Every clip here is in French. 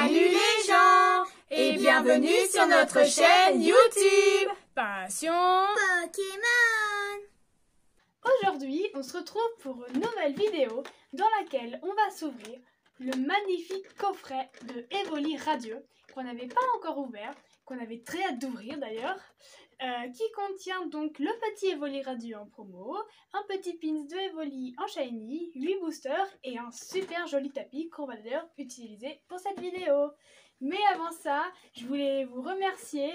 Salut les gens et bienvenue sur notre chaîne YouTube Passion Pokémon. Aujourd'hui, on se retrouve pour une nouvelle vidéo dans laquelle on va s'ouvrir le magnifique coffret de Evoli Radieux qu'on n'avait pas encore ouvert, qu'on avait très hâte d'ouvrir d'ailleurs, qui contient donc le petit Evoli Radieux en promo, un petit pins de Evoli en shiny, 8 boosters et un super joli tapis qu'on va d'ailleurs utiliser pour cette vidéo. Mais avant ça, on voulait vous remercier,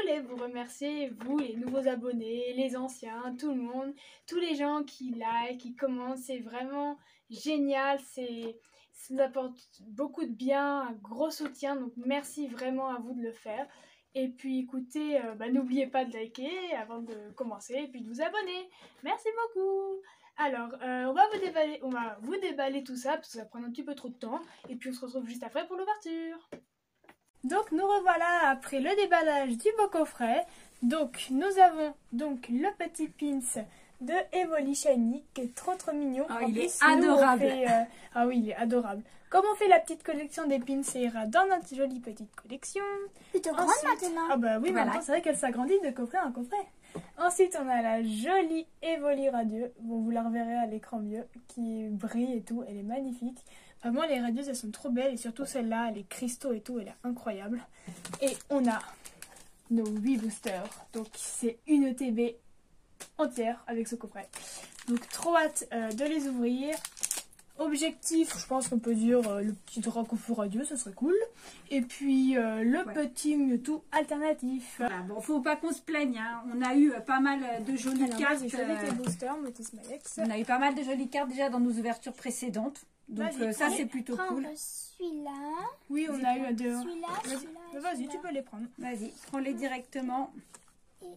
vous les nouveaux abonnés, les anciens, tout le monde, tous les gens qui like, qui commentent, c'est vraiment génial, ça nous apporte beaucoup de bien, un gros soutien, donc merci vraiment à vous de le faire. Et puis écoutez, n'oubliez pas de liker avant de commencer et puis de vous abonner. Merci beaucoup. Alors, on va vous déballer tout ça parce que ça prend un petit peu trop de temps. Et puis on se retrouve juste après pour l'ouverture. Donc nous revoilà après le déballage du beau coffret. Donc nous avons donc le petit pins de Evoli Shiny qui est trop mignon. Oh, En il plus, est adorable. Ah oui, il est adorable. Comme on fait la petite collection des pins, ça ira dans notre jolie petite collection. Plutôt grande maintenant. Ah bah oui, Voilà. maintenant c'est vrai qu'elle s'agrandit de coffret en coffret. Ensuite on a la jolie Evoli Radieux. Bon, vous la reverrez à l'écran mieux, qui brille et tout, elle est magnifique. Vraiment les radieuses elles sont trop belles et surtout celle-là, les cristaux et tout, elle est incroyable. Et on a nos 8 boosters, donc c'est une TB entière avec ce coffret. Donc trop hâte de les ouvrir. Objectif, je pense qu'on peut dire le petit Dracofeu radieux, ce serait cool. Et puis le petit Mewtwo alternatif. Voilà, bon, faut pas qu'on se plaigne, hein. On a eu pas mal de jolies Alors, cartes. j'ai choisi tes boosters, Motis Malex. On a eu pas mal de jolies cartes déjà dans nos ouvertures précédentes. Donc Vas-y, ça prends-les. c'est plutôt Prendre cool. celui-là, Oui, on a eu deux. celui-là, celui-là. Vas-y, tu peux les prendre. Vas-y, prends-les directement. Et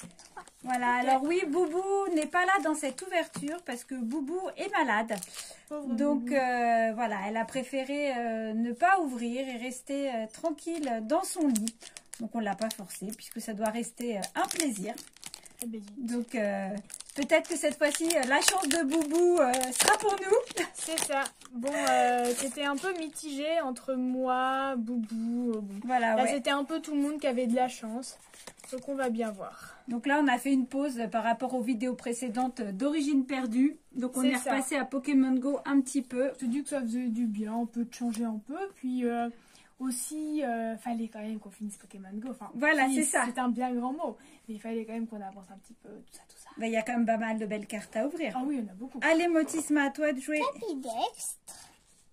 Voilà, Ok. alors oui, Boubou n'est pas là dans cette ouverture parce que Boubou est malade. Pauvre Donc Boubou. voilà, elle a préféré ne pas ouvrir et rester tranquille dans son lit. Donc on ne l'a pas forcé puisque ça doit rester un plaisir. Ah, ben, zut. Donc peut-être que cette fois-ci, la chance de Boubou sera pour nous. C'est ça. Bon, c'était un peu mitigé entre moi, Boubou. Bon. Voilà, Là, ouais. c'était un peu tout le monde qui avait de la chance. Donc, on va bien voir. Donc là, on a fait une pause par rapport aux vidéos précédentes d'Origine perdue. Donc on C'est est ça. repassé à Pokémon Go un petit peu. Je te dis que ça faisait du bien, on peut changer un peu. Puis aussi, fallait quand même qu'on finisse Pokémon Go. Enfin, Voilà, finisse, c'est ça. C'est un bien grand mot. Mais il fallait quand même qu'on avance un petit peu, tout ça, tout ça. Ben, il y a quand même pas mal de belles cartes à ouvrir. Ah oui, il y en a beaucoup. Allez, Motisma, à toi de jouer. Capidextre,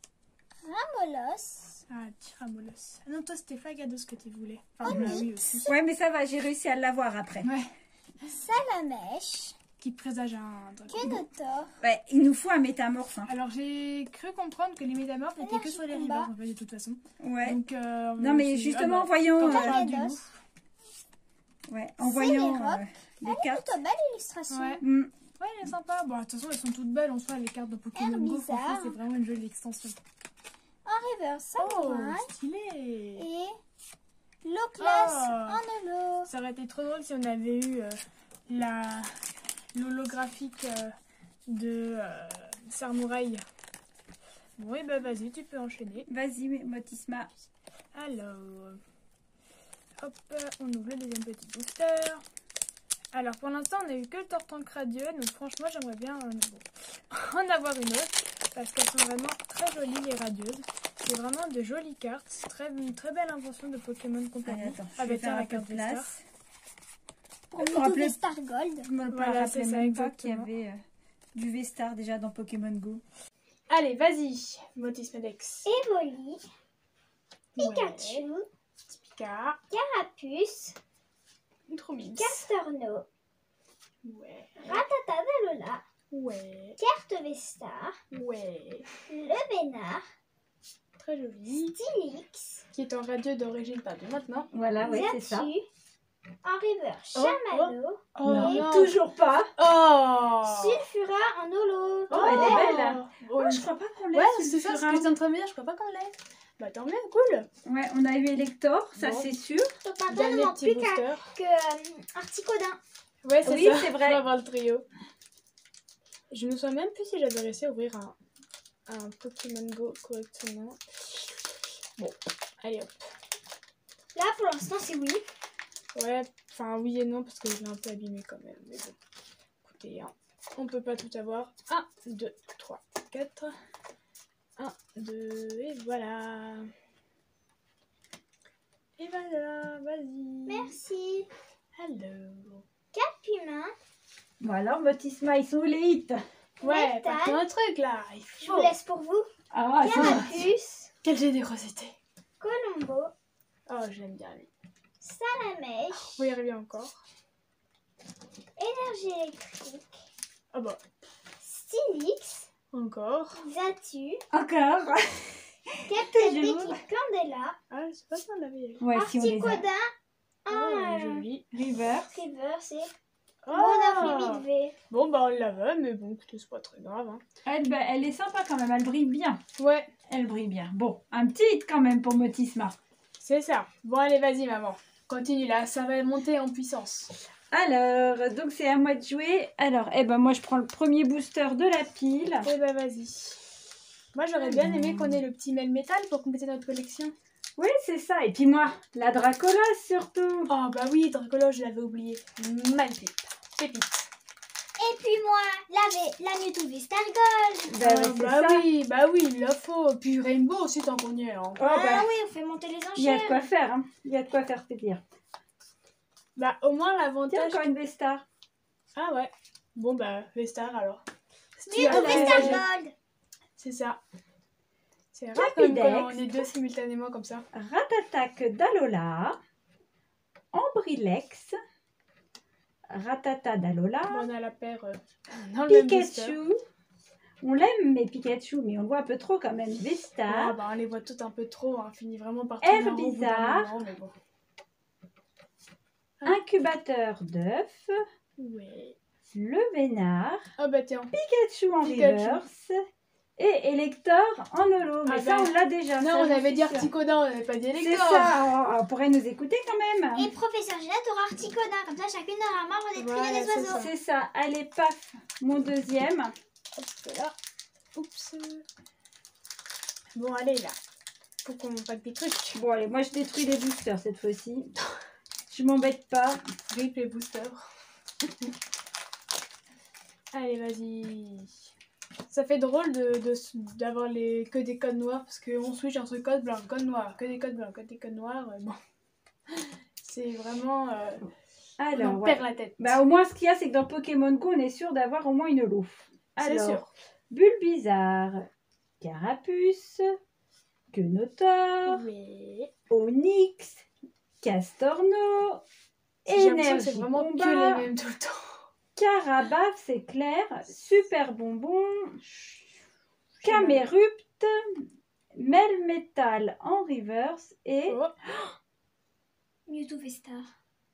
Ramolos, Ah, Tiramolos. Ah non, toi, c'était Fagados que tu voulais. Enfin, bah oui aussi. Ouais, mais ça va, j'ai réussi à l'avoir après. Ouais. Salamèche, Qui présage un dragon. Kenotor, Ouais, il nous faut un métamorphe. Hein. Alors, j'ai cru comprendre que les métamorphes n'étaient que sur les Combat. rivers, en fait, de toute façon. Ouais. Donc, Non, mais justement, en voyant, quand on parle du Tornado. loup. ouais, en voyant Célérope. les cartes. plutôt belle illustration. Ouais. Hmm. Ouais, elle est sympa. Bon, de toute façon, elles sont toutes belles en soi, les cartes de Pokémon Go. Bizarre. Franchement, c'est vraiment une jolie extension. En river, Oh, Samouraï stylé! et Loclas Oh. en holo. Ça aurait été trop drôle si on avait eu l'holographique de Samouraï. Bon, et bah vas-y, tu peux enchaîner. Vas-y, Motisma. Alors, hop, on ouvre le deuxième petit booster. Alors, pour l'instant, on n'a eu que le Tortank radieux, donc franchement, j'aimerais bien en avoir une autre, parce qu'elles sont vraiment très jolies, les radieuses. C'est vraiment de jolies cartes, une très belle invention de Pokémon Allez, Company. attends, je Ah vais bah tiens, faire la un peu carte de Vestar. place. Pour Je me Mewtwo rappelais- Star Gold. Je me Voilà, rappelais c'est ça, même pas qu'il y exactement. avait du V-Star déjà dans Pokémon Go. Allez, vas-y, Motis Medex. Evoli, Pikachu, Ouais, Pika, Carapuce, trop mignon. Castorno, Ouais, Ratatadalola, ouais, Carte Vestar, ouais. Le Bénard, Très joli. Stilix, Qui est en radieux d'origine perdue maintenant. Voilà, ouais, c'est ça. Zatu, en river, Chamado, Non, Et toujours pas. Oh Sulfura en holo. Oh, elle est belle, là. Oh, Je crois pas qu'on l'ait. ouais, c'est ça ce que j'étais en train de me dire. Je crois pas qu'on l'ait. Bah tant mieux, cool. Ouais, on a eu Elector, ça Bon. c'est sûr. Donc maintenant, il Dernier ne manque petit plus booster. que Articodin. Ouais, c'est Oui, ça. c'est vrai. On va avoir le trio. Je me souviens même plus si j'avais réussi à ouvrir un Pokémon Go correctement. Bon, Allez hop. Là, pour l'instant, c'est oui. Ouais, enfin oui et non parce que je l'ai un peu abîmé quand même. Mais bon, écoutez, hein, on peut pas tout avoir. 1, 2, 3, 4. 1, 2, et voilà. Et voilà, vas-y. Merci. Hello. Piment. Bon alors, Motisma, ils sont où les hits? Ouais, Métal. partons un truc là. Il Je faut. vous laisse pour vous. Ah, ça va. Carapuce. Quelle générosité. Colombo. Oh, je l'aime bien lui. Salamèche. Faut y arriver encore. Énergie électrique. Ah bah, Stylix. encore. Zatu. Encore. Captain Toujours. d'équipe Candela. Ah, c'est pas ça la vieille. Ouais, si on les a. Articodin. Oh, joli. River. River, c'est Oh. Monoflémide V. Bon bah on l'avait, mais bon, écoutez, c'est pas très grave. Hein. Elle est sympa quand même, elle brille bien. Ouais, Elle brille bien. Bon, un petit hit quand même pour Motisma. c'est ça. Bon allez, vas-y maman. Continue là, ça va monter en puissance. Alors, donc c'est à moi de jouer. Alors, moi je prends le premier booster de la pile. Eh bah vas-y. Moi j'aurais bien aimé qu'on ait le petit mail métal pour compléter notre collection. Oui, c'est ça. Et puis moi, la Dracolos surtout. Oh bah oui, Dracolo, je l'avais oublié. Magnifique. Pépite. Et puis moi, la Mewtwo V-Star Gold. Bah, ouais, c'est ça. Bah oui, il la faut. Puis Rainbow aussi tant qu'on y est. Hein. Oh, bah, Ah oui, on fait monter les il y a de enchères. quoi faire. Hein. Il y a de quoi faire plaisir. Bah au moins Tiens, l'avantage... encore une V-Star. Ah ouais. Bon bah, V-Star alors. Mewtwo la- V-Star Gold. C'est ça. C'est rare quand même Capidex. quand on est deux simultanément comme ça. Ratatac d'Alola. Ambrilex. Ratata d'Alola. Bon, on a la paire dans le même booster. Pikachu. On l'aime, mais Pikachu, mais on le voit un peu trop quand même. Ah, V-Star. bah, on les voit toutes un peu trop, hein. On finit vraiment par tourner en rond au bout d'un Herbizarre. moment, mais bon. Incubateur d'œufs. Ouais. Le Vénard. Ah bah tiens. Pikachu en Pikachu. reverse. Et Elector en holo. Mais Ah ça, bah. on l'a déjà. Non, ça, on j'en avait suis dit sûre. Articodin, on n'avait pas dit C'est Elector. ça. On pourrait nous écouter quand même. Et professeur Ginette aura Articodin. Comme ça, chacune aura un membre des Voilà, trilles des c'est oiseaux. ça. C'est ça. Allez, paf. Mon deuxième. Hop là. Oups. Bon, allez là. Faut qu'on pack des trucs. Bon, allez, moi, je détruis les boosters cette fois-ci. Je m'embête pas. Rip les boosters. Allez, vas-y. Ça fait drôle d'avoir que des codes noirs parce qu'on switch entre code blanc, code noir, que des codes blancs, que des codes noirs. Bon. C'est vraiment. On Alors, en ouais. perd la tête. Bah, au moins, ce qu'il y a, c'est que dans Pokémon Go, on est sûr d'avoir au moins une holo. C'est Alors, sûr. Bulbizarre, Carapuce, Quenotor, Oui. Onyx, Castorno, J'ai l'impression que Énergie c'est vraiment Combat, que les mêmes tout le temps. Carabaf, c'est clair, Super Bonbon, Camerupt, Melmetal en reverse et Oh. Mewtwo V-Star.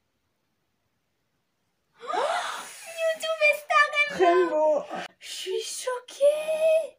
Rainbow. Je suis choquée.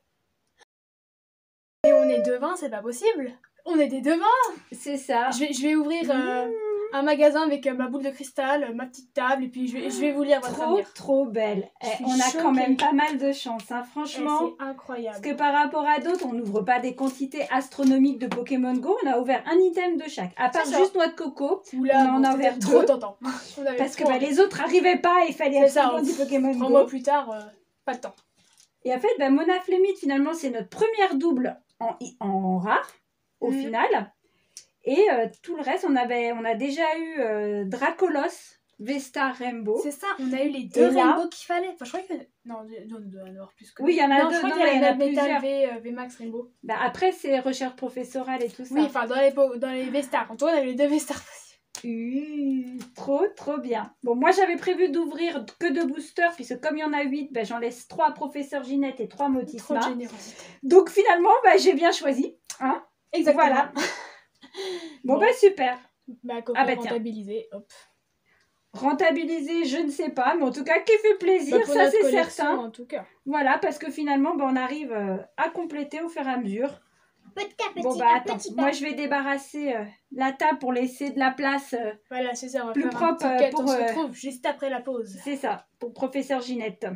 Et on est devant, c'est pas possible. On est des devants. C'est ça. Je vais ouvrir un magasin avec ma boule de cristal, ma petite table, et puis je vais vous lire votre Trop, avenir. trop belle. Je suis On a quand choquée. même pas mal de chance, hein, Eh, franchement. c'est incroyable. Parce que par rapport à d'autres, on n'ouvre pas des quantités astronomiques de Pokémon Go. On a ouvert un item de chaque. À part C'est ça. juste noix de coco. Oula, on en a ouvert trop deux. tentant. On avait Parce que trop bah, envie. les autres arrivaient pas et il fallait C'est ça, absolument du Pokémon 3 Go. mois plus tard, pas le temps. Et en fait, bah, Monaflémite, finalement, c'est notre première double en rare, au Mhm. final. Et tout le reste, on a déjà eu Dracolos, V-Star, Rainbow. C'est ça, on a eu les deux Et là- Rainbow qu'il fallait. Enfin, je crois que. Non, on doit en avoir plus que. Oui, il y en a non, deux. je crois Non, qu'il y il y en a a la Metal plusieurs. VMAX Rainbow. Bah, après, c'est recherche professorale et tout ça. Oui, enfin, dans les V-Stars. En tout cas, on a eu les deux V-Stars. Trop, trop bien. Bon, moi, j'avais prévu d'ouvrir que 2 boosters, puisque comme il y en a 8, bah, j'en laisse 3 à Professeur Ginette et 3 Trop de Motisma. générosité. Donc, finalement, bah, j'ai bien choisi. Hein. Exactement. Voilà. Bon, Bon. bah, super. Bah, coffret Ah, bah, tiens. rentabilisé, hop. Rentabiliser, je ne sais pas, mais en tout cas, qui fait plaisir, Bah, pour ça notre c'est collection, certain. en tout cas. Voilà, parce que finalement, bah, on arrive à compléter au fur et à mesure. Petit à petit, Bon, bah, à attends, petit pas. moi je vais débarrasser la table pour laisser de la place. Voilà, c'est ça, on va Plus faire propre, un petit quête. pour, On se retrouve juste après la pause. C'est ça, pour Professeur Ginette.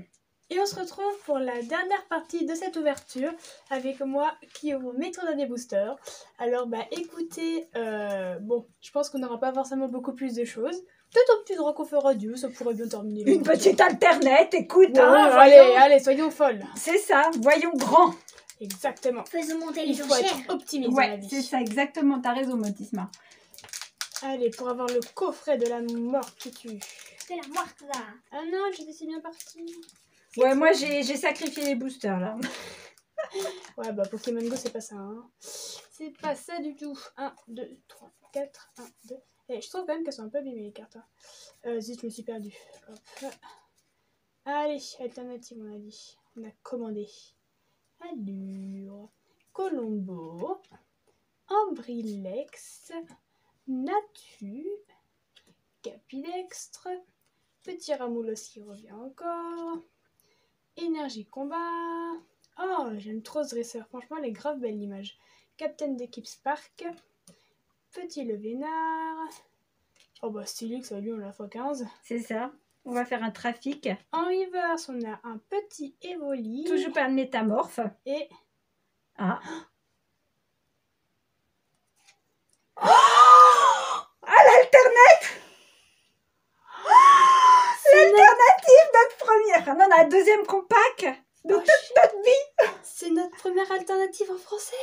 Et on se retrouve pour la dernière partie de cette ouverture avec moi qui ouvre mes tornades boosters. Alors bah écoutez, bon, je pense qu'on n'aura pas forcément beaucoup plus de choses. Peut-être un petit Dracaufeu radio, ça pourrait bien terminer. Une petite alternette, écoute, Ouais, hein, allez, voyons. allez, soyons folles. C'est ça, voyons grand. Exactement. Faisons monter Il les faut enchères. être optimiste dans la Ouais, vie. c'est ça, exactement, t'as raison, Motisma. Allez, pour avoir le coffret de la mort qui tue. C'est la morte là. Ah non, j'étais si bien partie. Ouais, moi j'ai sacrifié les boosters là. Ouais, bah Pokémon Go, c'est pas ça. Hein. C'est pas ça du tout. 1, 2, 3, 4, 1, 2. Et je trouve quand même qu'elles sont un peu abîmées les cartes. Zut, je me suis perdue. Hop. Allez, alternative, on a dit. On a commandé. Allure, Colombo, Ambrilex, Natu, Capidextre, Petit Ramoul aussi revient encore, Énergie Combat. Oh, j'aime trop ce dresseur, franchement, elle est grave belle l'image. Capitaine d'équipe Spark, Petit Levénard. Oh bah Stylix, lui on l'a x15. C'est ça, on va faire un trafic. En reverse, on a un petit Evoli. Toujours pas de métamorphe. Et Ah. Oh, ah, l'alternate. L'alternative, notre première. Ah non, la deuxième compact de toute notre vie. c'est notre première alternative en français.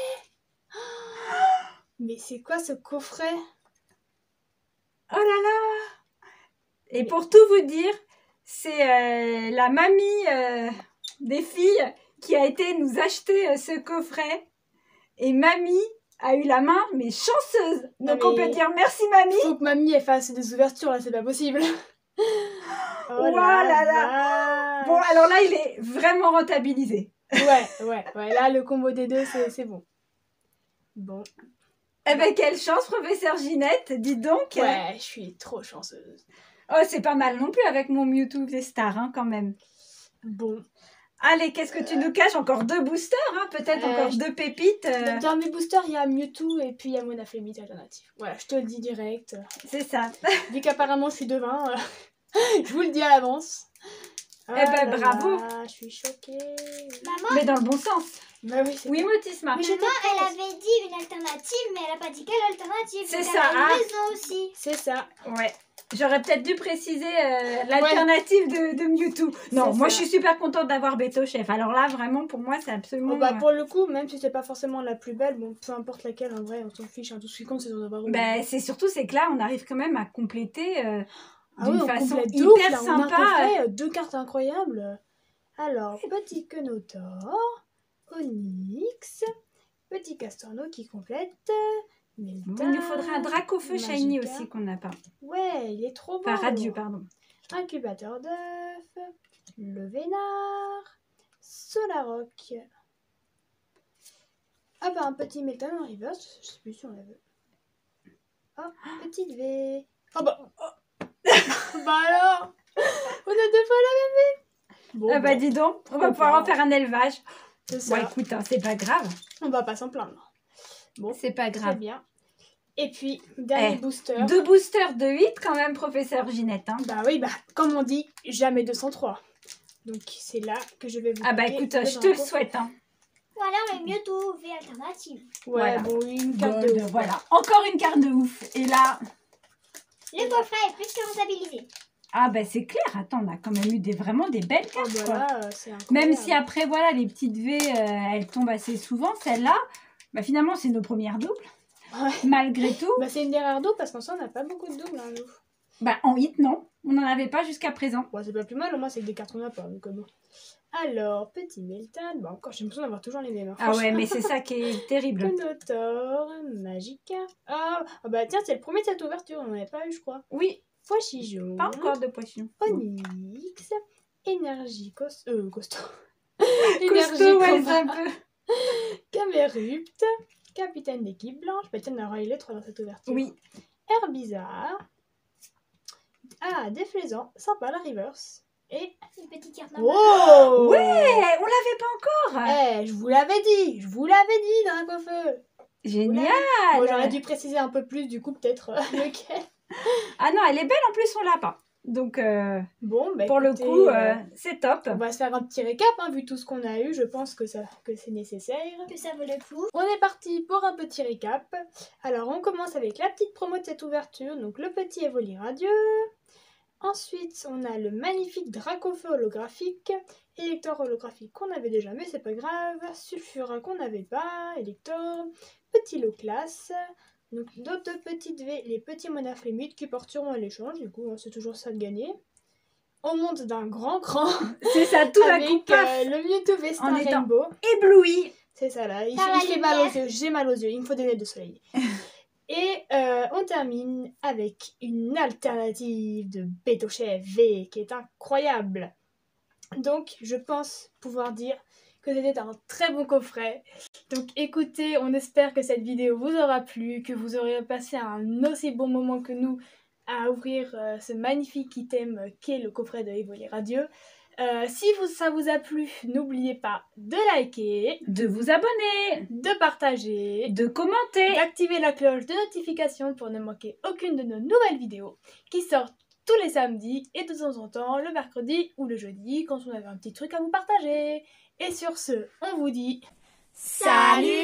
Mais c'est quoi ce coffret? Oh là là. Et pour tout vous dire, c'est la mamie des filles qui a été nous acheter ce coffret. Et mamie a eu la main, mais chanceuse. Donc on peut dire merci mamie. Faut que mamie elle fasse des ouvertures là, c'est pas possible. Oh là là. Bon, alors là, il est vraiment rentabilisé. Ouais, là le combo des deux c'est bon. Bon. Eh ben, quelle chance, professeur Ginette, dis donc. Ouais, je suis trop chanceuse. Oh, c'est pas mal non plus avec mon Mewtwo V-Star, hein, quand même. Bon. Allez, qu'est-ce que tu nous caches? Encore 2 boosters, hein, peut-être encore 2 pépites. Dans mes boosters, il y a Mewtwo et puis il y a Monaflemite alternative. Voilà, je te le dis direct. C'est ça. Vu qu'apparemment je suis devin, je vous le dis à l'avance. Eh ben, bravo. Je suis choquée. Maman, Mais dans le bon sens. Bah oui, c'est Oui, Motisma. Mais j'étais elle prête. avait dit une alternative, mais elle a pas dit quelle alternative. C'est Donc ça, elle a hein. une raison aussi. C'est ça. Ouais. J'aurais peut-être dû préciser l'alternative de Mewtwo. Non, C'est moi ça. je suis super contente d'avoir Beto Chef. Alors là, vraiment, pour moi, c'est absolument... Oh, bah, pour le coup, même si c'est pas forcément la plus belle, bon, peu importe laquelle, en vrai, on s'en fiche. Hein, tout ce qui compte, c'est d'en avoir une. Ben, c'est surtout, c'est que là, on arrive quand même à compléter Ah d'une oui, on façon complète de hyper ouf, là, on a un sympa. coffret, 2 cartes incroyables. Alors, petit Quenotor, Onyx, petit Castorno qui complète, Meltan, Il nous faudra un Dracaufeu Shiny Magica. aussi qu'on n'a pas. Ouais, il est trop beau. Enfin, radieux, pardon. Incubateur d'œuf, le Vénard, Solaroc. Ah bah un petit métal en reverse, je sais plus si on la veut. Oh, petite V. Oh bah... bah alors, on a 2 fois la même V. Bon, Ah bah bon, dis donc, on va Bon, pouvoir bon. en faire un élevage. c'est ça. Bon, écoute, hein, c'est pas grave. On va pas s'en plaindre. Bon, C'est pas très grave. bien. Et puis, dernier booster. 2 boosters de 8 quand même, professeur Ginette. Hein. Bah oui, bah comme on dit, jamais 203. Donc c'est là que je vais vous Ah bah piquer écoute, le je te le drapeau. souhaite. Hein. Voilà, le Mewtwo V alternative. Ouais, Voilà. bon, une carte Gold, de ouf. voilà. Encore une carte de ouf. Et là, Le coffret est plus que rentabilisé. ah bah c'est clair. Attends, on a quand même eu vraiment des belles Oh, cartes. bah quoi. là, c'est incroyable. Même si après, voilà, les petites V, elles tombent assez souvent. Celle-là, bah finalement, c'est nos premières doubles. Ouais. Malgré tout, Bah c'est une des rares doubles parce qu'en soi, on n'a pas beaucoup de doubles, hein, nous. bah en hit, non. On n'en avait pas jusqu'à présent. Bon, c'est pas plus mal, au moins c'est que des cartes qu'on n'a pas, donc bon. Alors, petit Meltan, bon encore, j'ai l'impression d'avoir toujours les mêmes. Hein, Ah ouais, mais c'est ça qui est terrible. Quenotor, Magica. Ah bah tiens, c'est le premier de cette ouverture, on n'en avait pas eu, je crois. Oui, Poichigeon. pas encore de potion. Onyx. Énergie costaud. Costaud, Énergie ouais, combat. c'est un peu. Camerupt. Capitaine d'équipe blanche. Bah tiens, on aura eu les 3 dans cette ouverture. Oui. Herbizarre. Ah, déflaisant. Sympa la reverse. Et... Une petite carte Oh Ouais, on l'avait pas encore. Eh, je vous l'avais dit. Je vous l'avais dit, Dracaufeu. Génial. Bon, j'aurais dû préciser un peu plus, du coup, peut-être lequel. Ah non, elle est belle en plus, on l'a pas. Donc, Bon, bah, pour écoutez, le coup, c'est top. on va se faire un petit récap, hein, vu tout ce qu'on a eu, je pense que c'est nécessaire. Que ça vaut le coup. On est parti pour un petit récap. Alors on commence avec la petite promo de cette ouverture, donc le petit Evoli Radieux. Ensuite, on a le magnifique Dracofeu holographique, Elector holographique qu'on avait déjà, mais c'est pas grave, Sulfura qu'on n'avait pas, Elector, petit Loclas, donc d'autres petites V, les petits monaflémites qui partiront à l'échange, du coup c'est toujours ça de gagner. On monte d'un grand cran C'est ça, tout d'un avec coup, paf, le Mewtwo Vestin en étant Rainbow. ébloui. C'est ça là, Par la j'ai mal aux lumière. yeux, j'ai mal aux yeux, il me faut des lunettes de soleil. Et on termine avec une alternative de Bétochet V qui est incroyable. Donc je pense pouvoir dire que c'était un très bon coffret. Donc écoutez, on espère que cette vidéo vous aura plu, que vous aurez passé un aussi bon moment que nous à ouvrir ce magnifique item qu'est le coffret de Evoli Radieux. Si ça vous a plu, n'oubliez pas de liker, De vous abonner, de partager, de commenter. d'activer la cloche de notification pour ne manquer aucune de nos nouvelles vidéos qui sortent tous les samedis et de temps en temps le mercredi ou le jeudi quand on avait un petit truc à vous partager. Et sur ce, on vous dit Salut!